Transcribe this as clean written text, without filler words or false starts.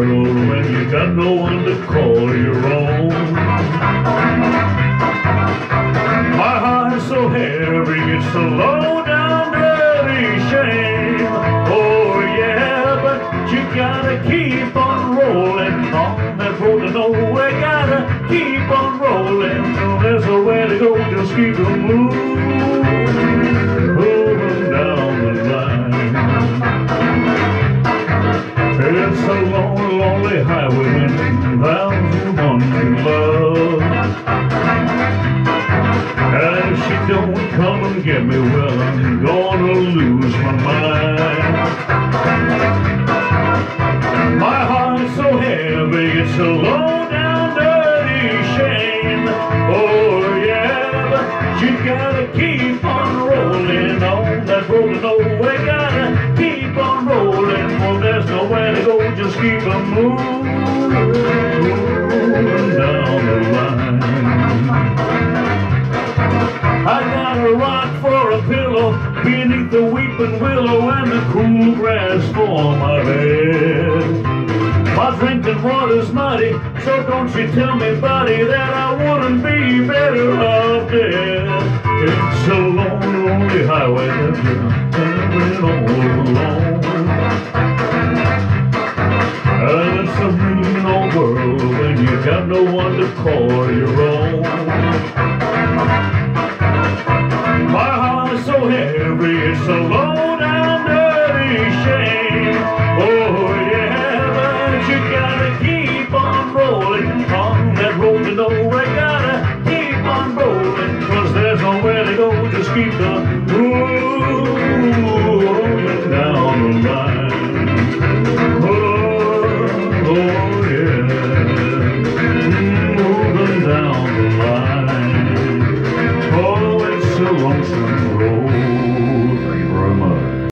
world when you got no one to call your own. My heart's so heavy, it's a low down dirty shame. Oh yeah, but you gotta keep on rolling on that road to nowhere. Gotta keep on rolling. No, there's nowhere to go, just keep on moving down the line. It's a lonely, lonely highway when there's one in love. And if she don't come and get me, well, I'm gonna lose my mind. My heart's so heavy, it's a low down dirty shame. Oh yeah, but you gotta keep on rolling on that road to nowhere. Gotta keep on rolling, for there's nowhere to go, just keep on moving down the line. I got a rock for a pillow beneath the weeping willow and the cool grass for my bed. My drinking water's muddy, so don't you tell me, buddy, that I wouldn't be better off dead. It's a lonely, lonely highway that you're traveling all alone. And it's a mean old world when you got no one to call your own. My heart is so heavy, it's a low down dirty shame. Oh yeah, but you gotta keep